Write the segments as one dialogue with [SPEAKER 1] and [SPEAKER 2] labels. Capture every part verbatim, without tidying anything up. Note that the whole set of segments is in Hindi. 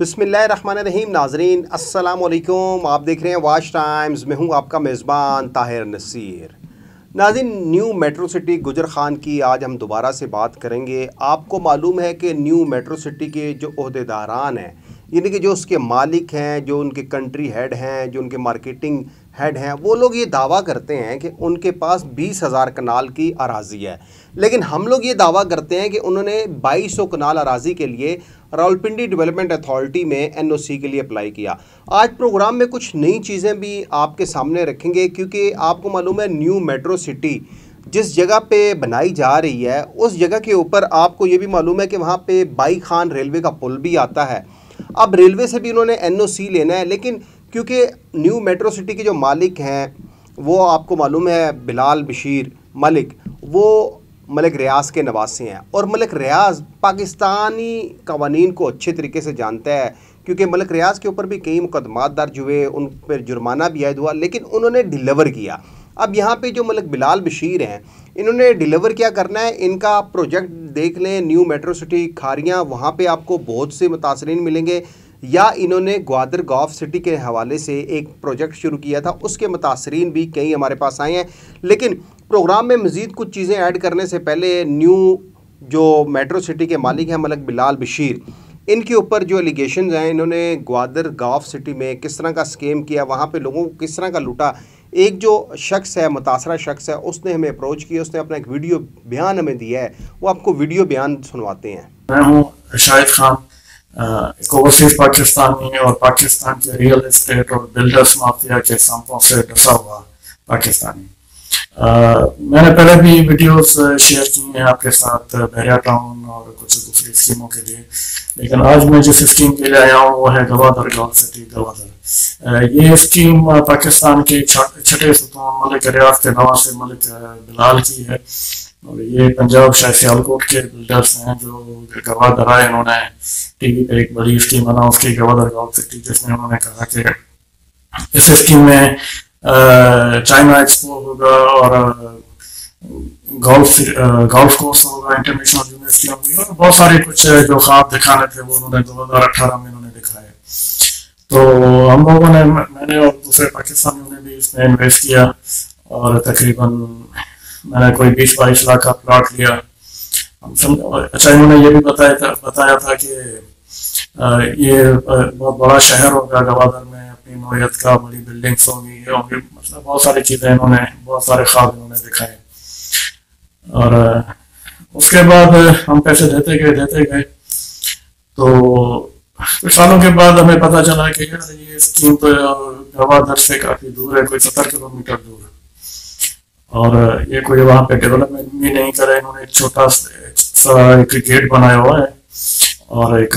[SPEAKER 1] बिस्मिल्लाहिर्रहमानिर्रहीम। नाजरीन अस्सलाम वालेकुम। आप देख रहे हैं वाच टाइम्स। मैं हूं आपका मेज़बान ताहिर नसीर। नाज़रीन, न्यू मेट्रो सिटी गुजर खान की आज हम दोबारा से बात करेंगे। आपको मालूम है कि न्यू मेट्रो सिटी के जो ओहदेदारान हैं, यानी कि जो उसके मालिक हैं, जो उनके कंट्री हेड हैं, जो उनके मार्केटिंग हेड हैं, वो लोग ये दावा करते हैं कि उनके पास बीस हज़ार कनाल की अराज़ी है। लेकिन हम लोग ये दावा करते हैं कि उन्होंने बाईस सौ कनाल अराज़ी के लिए रावलपिंडी डेवलपमेंट अथॉरिटी में एन ओ सी के लिए अप्लाई किया। आज प्रोग्राम में कुछ नई चीज़ें भी आपके सामने रखेंगे, क्योंकि आपको मालूम है न्यू मेट्रो सिटी जिस जगह पे बनाई जा रही है, उस जगह के ऊपर आपको ये भी मालूम है कि वहाँ पे बाई खान रेलवे का पुल भी आता है। अब रेलवे से भी उन्होंने एन ओ सी लेना है, लेकिन क्योंकि न्यू मेट्रो सिटी के जो मालिक हैं वो आपको मालूम है बिलाल बशीर मलिक, वो मलिक रियाज के नवासे हैं। और मलिक रियाज पाकिस्तानी कवानीन को अच्छे तरीके से जानता है, क्योंकि मलिक रियाज के ऊपर भी कई मुकदमात दर्ज हुए, उन पर जुर्माना भी आयद हुआ, लेकिन उन्होंने डिलीवर किया। अब यहाँ पे जो मलिक बिलाल बशीर हैं, इन्होंने डिलीवर क्या करना है, इनका प्रोजेक्ट देख लें, न्यू मेट्रो सिटी खारियाँ, वहाँ पे आपको बहुत से मुतासरीन मिलेंगे। या इन्होंने ग्वादर गॉल्फ सिटी के हवाले से एक प्रोजेक्ट शुरू किया था, उसके मुतासरीन भी कई हमारे पास आए हैं। लेकिन प्रोग्राम में मज़ीद कुछ चीज़ें ऐड करने से पहले न्यू जो मेट्रो सिटी के मालिक हैं मलिक बिलाल बशीर, इनके ऊपर जो एलिगेशन हैं, इन्होंने ग्वादर गॉल्फ सिटी में किस तरह का स्कीम किया, वहाँ पे लोगों को किस तरह का लूटा। एक जो शख्स है, मुतासरा शख्स है, उसने हमें अप्रोच किया, उसने अपना एक वीडियो बयान हमें दिया है, वो आपको वीडियो बयान सुनवाते हैं।
[SPEAKER 2] मैं हूँ शाहिद खान, एक ओवरसीज पाकिस्तानी और पाकिस्तान के रियल एस्टेट और बिल्डर्स माफिया के सांपों से डसा हुआ पाकिस्तानी। uh, मैंने पहले भी वीडियोस शेयर की हैं आपके साथ बहरिया टाउन और कुछ दूसरी स्कीमों के लिए, लेकिन आज मैं जिस स्कीम के लिए आया हूँ वो है Gwadar golf city Gwadar. uh, ये स्कीम पाकिस्तान के छठे सुल्तान मलिक रियाज के नवासे मलिक बिलाल की है, और ये पंजाब शाह सियालकोट के बिल्डर्स हैं जो गवादर आए। इन्होंने टीवी पे एक बड़ी स्कीम बना उसकी गवादर गॉल्फ सिटी, जिसमें उन्होंने कहा कि इस स्कीम में चाइना एक्सपो होगा और गोल्फ गोल्फ कोर्स होगा, इंटरनेशनल यूनिवर्सिटी होगी, और बहुत सारे कुछ जो ख्वाब दिखाने थे वो उन्होंने दो हजार अठारह में उन्होंने दिखाए। तो हम लोगों ने, मैंने और दूसरे पाकिस्तानियों ने भी इसमें इन्वेस्ट किया, और तकरीबन मैंने कोई बीस बाईस लाख का प्लॉट लिया। हम समझ अच्छा, इन्होंने ये भी बताया था बताया था कि ये बहुत बड़ा शहर होगा गवादर में, अपनी नौयत का, बड़ी बिल्डिंग्स होंगी, होंगी, मतलब बहुत सारी चीज़ें इन्होंने, बहुत सारे ख्वाब इन्होंने दिखाए। और उसके बाद हम पैसे देते गए देते गए तो कुछ सालों के बाद हमें पता चला कि ये स्कीम तो गवादर से काफ़ी दूर है, कोई सत्तर किलोमीटर दूर, और ये कोई वहाँ पे डेवलपमेंट भी नहीं करे। इन्होंने एक छोटा सा एक गेट बनाया हुआ है और एक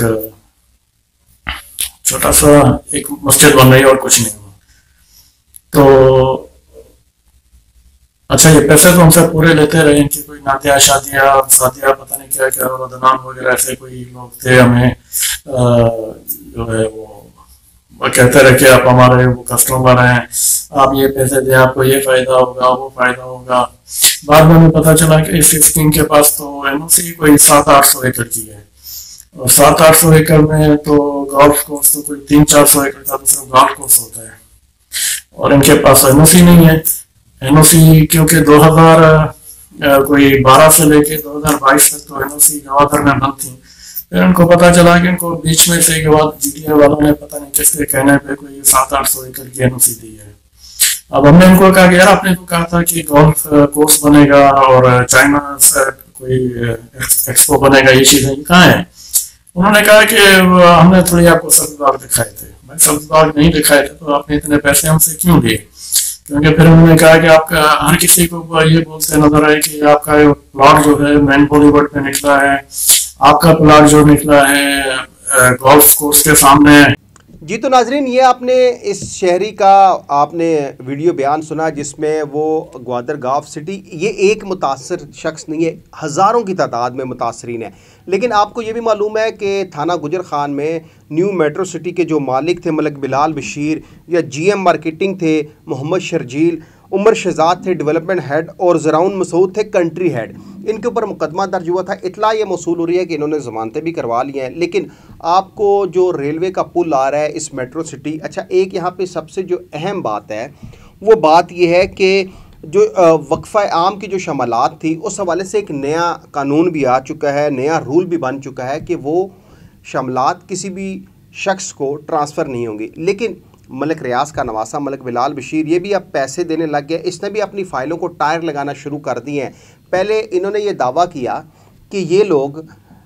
[SPEAKER 2] छोटा सा एक मस्जिद बन रही है और कुछ नहीं हुआ। तो अच्छा, ये पैसे तो हमसे पूरे लेते रहे, इनकी कोई नातिया शादियाँ शादियाँ पता नहीं क्या क्या बदनाम वगैरह ऐसे कोई लोग थे, हमें जो है वो वो कहते रहे कि आप हमारे वो कस्टमर हैं, आप ये पैसे दें, आपको ये फायदा होगा, वो फायदा होगा। बाद में हमें पता चला कि इस स्कीम के पास तो एनओसी कोई सात आठ सौ एकड़ की है, और सात आठ सौ एकड़ में तो गोल्फ कोर्स तो कोई तीन चार सौ एकड़ का दूसरा गोल्फ कोर्स होता है, और इनके पास एनओसी नहीं है। एनओसी क्योंकि दो हजार कोई बारह से लेके दो हजार बाईस तक तो एनओसी गवादर में बंद थी। फिर उनको पता चला कि इनको बीच में से के बाद जीडीए वालों ने पता नहीं किसके कहने पे कोई सात आठ सौ एकड़ की एनओसी दी है। अब हमने उनको कहा कि यार, आपने तो कहा था कि गोल्फ कोर्स बनेगा और चाइना से कोई एक्सपो बनेगा, ये चीजें कहाँ है? उन्होंने कहा कि हमने थोड़ी आपको सब्ज बाग दिखाए थे। भाई, सब्ज बाग नहीं दिखाए थे तो आपने इतने पैसे हमसे क्यों लिए? क्योंकि फिर उन्होंने कहा कि आपका हर किसी को ये बोलते नजर आए कि आपका प्लॉट जो है मेन बॉलीवुड में निकला है, आपका प्लॉट जो निकला है गोल्फ कोर्स के सामने।
[SPEAKER 1] जी तो नाजरीन, ये आपने इस शहरी का आपने वीडियो बयान सुना, जिसमें वो ग्वादर गॉल्फ सिटी, ये एक मुतासर शख्स नहीं है, हज़ारों की तादाद में मुतासरीन है। लेकिन आपको ये भी मालूम है कि थाना गुजर खान में न्यू मेट्रो सिटी के जो मालिक थे मलिक बिलाल बशीर, या जीएम मार्केटिंग थे मोहम्मद शर्जील, उमर शहजाद थे डेवलपमेंट हेड और ज़राउन मसूद थे कंट्री हेड। इनके ऊपर मुकदमा दर्ज हुआ था। इतला ये मौसूल हो रही है कि इन्होंने ज़मानतें भी करवा ली हैं। लेकिन आपको जो रेलवे का पुल आ रहा है इस मेट्रो सिटी, अच्छा एक यहाँ पे सबसे जो अहम बात है वो बात यह है कि जो वक्फ़ा आम की जो शमालात थी उस हवाले से एक नया कानून भी आ चुका है, नया रूल भी बन चुका है कि वो शमालात किसी भी शख्स को ट्रांसफ़र नहीं होंगी। लेकिन मलिक रियाज का नवासा मलिक बिलाल बशीर ये भी अब पैसे देने लग गया। इसने भी अपनी फ़ाइलों को टायर लगाना शुरू कर दिए हैं। पहले इन्होंने ये दावा किया कि ये लोग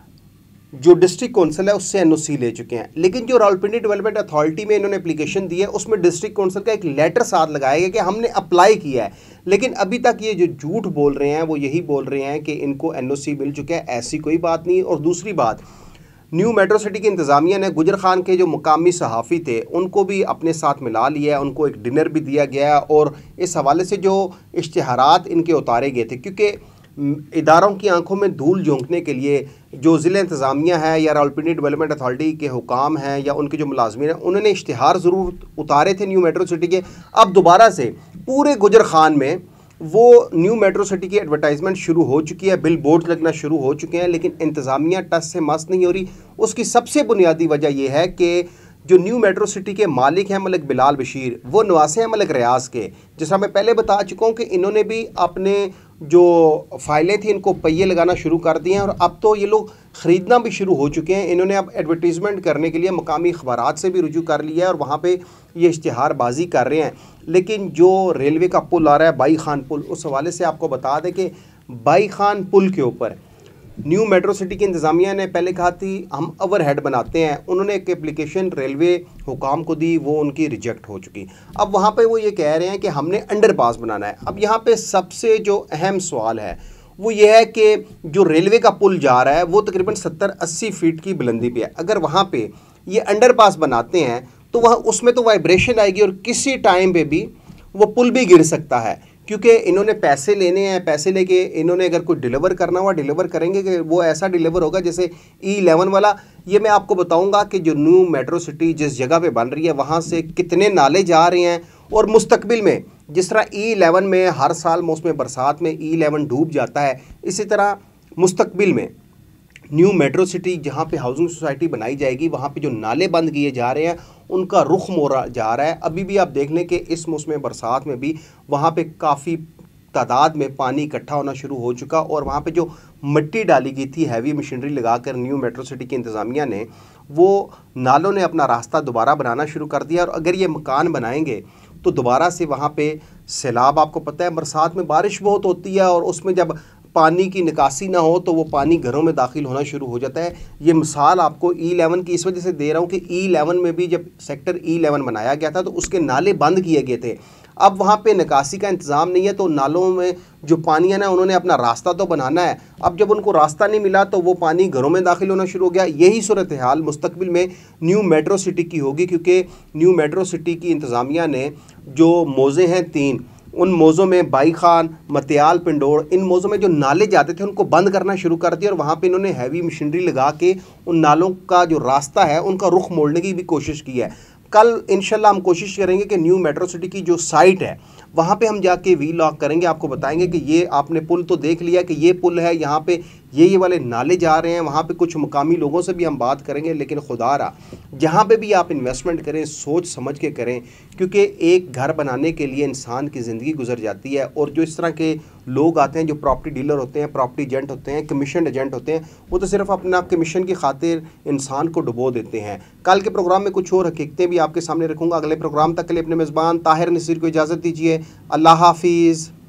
[SPEAKER 1] जो डिस्ट्रिक्ट कौंसिल है उससे एन ओ सी ले चुके हैं, लेकिन जो रावलपिंडी डेवलपमेंट अथॉरिटी में इन्होंने एप्लीकेशन दी है उसमें डिस्ट्रिक्ट कौंसिल का एक लेटर साथ लगाया गया कि हमने अप्लाई किया है। लेकिन अभी तक ये जो झूठ बोल रहे हैं वो यही बोल रहे हैं कि इनको एन ओ सी मिल चुका है। ऐसी कोई बात नहीं। और दूसरी बात, न्यू मेट्रो सिटी की इंतज़ामिया ने गुजर खान के जो मुकामी सहाफ़ी थे उनको भी अपने साथ मिला लिया है, उनको एक डिनर भी दिया गया है और इस हवाले से जो इश्तिहारात इनके उतारे गए थे, क्योंकि इदारों की आंखों में धूल झोंकने के लिए जो ज़िला इंतज़ामिया है या रावलपिंडी डेवलपमेंट अथॉरिटी के हुकाम हैं या उनके जो मुलाजमीन हैं उन्होंने इश्तिहार ज़रूर उतारे थे न्यू मेट्रो सिटी के। अब दोबारा से पूरे गुजर खान में वो न्यू मेट्रो सिटी की एडवर्टाइजमेंट शुरू हो चुकी है, बिल बोर्ड लगना शुरू हो चुके हैं, लेकिन इंतज़ामिया टस से मस नहीं हो रही। उसकी सबसे बुनियादी वजह यह है कि जो न्यू मेट्रो सिटी के मालिक हैं मलिक बिलाल बशीर, वो नवासे हैं मलिक रियाज के। जैसा मैं पहले बता चुका हूँ कि इन्होंने भी अपने जो फाइलें थी इनको पहिए लगाना शुरू कर दिए हैं और अब तो ये लोग ख़रीदना भी शुरू हो चुके हैं। इन्होंने अब एडवर्टीज़मेंट करने के लिए मकामी अखबारात से भी रुजू कर लिया है और वहाँ पे ये इश्तिहारबाजी कर रहे हैं। लेकिन जो रेलवे का पुल आ रहा है बाई खान पुल, उस हवाले से आपको बता दें कि बाई खान पुल के ऊपर न्यू मेट्रो सिटी की इंतज़ामिया ने पहले कहा थी हम ओवर हेड बनाते हैं। उन्होंने एक एप्लीकेशन रेलवे हुकाम को दी, वो उनकी रिजेक्ट हो चुकी। अब वहाँ पे वो ये कह रहे हैं कि हमने अंडरपास बनाना है। अब यहाँ पे सबसे जो अहम सवाल है वो ये है कि जो रेलवे का पुल जा रहा है वो तकरीबन सत्तर अस्सी फीट की बुलंदी पे है। अगर वहाँ पे ये अंडरपास बनाते हैं तो वहाँ उसमें तो वाइब्रेशन आएगी और किसी टाइम पे भी वो पुल भी गिर सकता है, क्योंकि इन्होंने पैसे लेने हैं। पैसे लेके इन्होंने अगर कोई डिलीवर करना हुआ डिलीवर करेंगे कि वो ऐसा डिलीवर होगा जैसे ई इलेवन वाला। ये मैं आपको बताऊंगा कि जो न्यू मेट्रो सिटी जिस जगह पे बन रही है वहाँ से कितने नाले जा रहे हैं और मुस्तकबिल में जिस तरह ई इलेवन में हर साल मौसम बरसात में ई इलेवन डूब जाता है, इसी तरह मुस्तकबिल में न्यू मेट्रो सिटी जहाँ पे हाउसिंग सोसाइटी बनाई जाएगी वहाँ पे जो नाले बंद किए जा रहे हैं उनका रुख मोड़ा जा रहा है। अभी भी आप देख लें कि इस मौसम बरसात में भी वहाँ पे काफ़ी तादाद में पानी इकट्ठा होना शुरू हो चुका और वहाँ पे जो मिट्टी डाली गई थी हैवी मशीनरी लगाकर न्यू मेट्रो सिटी की इंतज़ामिया ने, वो नालों ने अपना रास्ता दोबारा बनाना शुरू कर दिया। और अगर ये मकान बनाएंगे तो दोबारा से वहाँ पे सैलाब, आपको पता है बरसात में बारिश बहुत होती है और उसमें जब पानी की निकासी ना हो तो वो पानी घरों में दाखिल होना शुरू हो जाता है। ये मिसाल आपको ई इलेवन की इस वजह से दे रहा हूँ कि ई इलेवन में भी जब सेक्टर ई इलेवन बनाया गया था तो उसके नाले बंद किए गए थे। अब वहाँ पे निकासी का इंतज़ाम नहीं है तो नालों में जो पानी है ना उन्होंने अपना रास्ता तो बनाना है। अब जब उनको रास्ता नहीं मिला तो वो पानी घरों में दाखिल होना शुरू हो गया। यही सूरत हाल मुस्तकबिल में न्यू मेट्रो सिटी की होगी, क्योंकि न्यू मेट्रो सिटी की इंतज़ामिया ने जो मौज़े हैं तीन, उन मौज़ों में बाई खान, मतियाल, पिंडोर, इन मौज़ों में जो नाले जाते थे उनको बंद करना शुरू कर दिया और वहाँ पे इन्होंने हैवी मशीनरी लगा के उन नालों का जो रास्ता है उनका रुख मोड़ने की भी कोशिश की है। कल इंशाल्लाह हम कोशिश करेंगे कि न्यू मेट्रो सिटी की जो साइट है वहाँ पे हम जाके वी लॉग करेंगे, आपको बताएंगे कि ये आपने पुल तो देख लिया कि ये पुल है, यहाँ पे ये ये वाले नाले जा रहे हैं। वहाँ पे कुछ मुकामी लोगों से भी हम बात करेंगे, लेकिन खुदा रहा जहाँ पे भी आप इन्वेस्टमेंट करें सोच समझ के करें, क्योंकि एक घर बनाने के लिए इंसान की ज़िंदगी गुजर जाती है। और जो इस तरह के लोग आते हैं जो प्रॉपर्टी डीलर होते हैं, प्रॉपर्टी एजेंट होते हैं, कमीशन एजेंट होते हैं, वो तो सिर्फ अपना कमीशन की खातिर इंसान को डुबो देते हैं। कल के प्रोग्राम में कुछ और हकीकतें भी आपके सामने रखूँगा। अगले प्रोग्राम तक के लिए अपने मेज़बान ताहिर नसीर को इजाज़त दीजिए। अल्लाह हाफिज़।